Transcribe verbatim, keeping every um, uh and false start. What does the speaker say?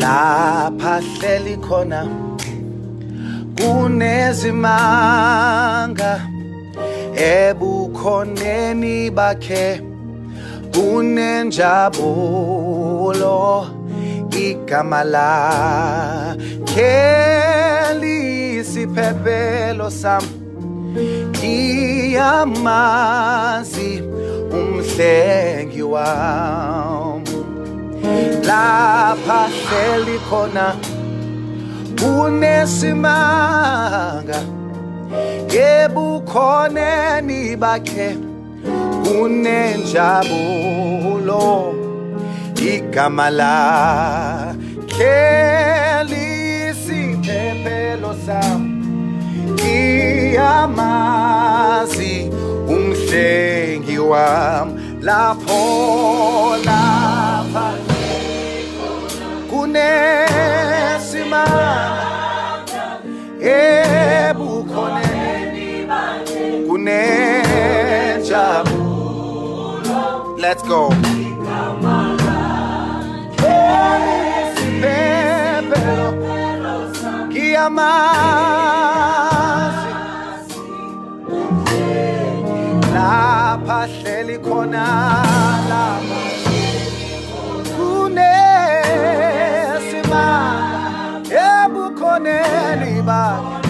lapha hleli khona kunezimanga ebukhoneni bakhe kunenjabulo igama lakhe liyisiphephelo sami ngiyamazi umhlengi wami lapha hleli khona kunesimanga ebukhoneni bakhe kunenjabulo igama lakhe liyisiphephelo sami ngiyamazi umhlengi wami lapho lapha kunesimanga ebukhoneni kunenjabulo. Let's go. Ngiyamazi lapha hleli khona lapha kunesimanga ebukhoneni bakhe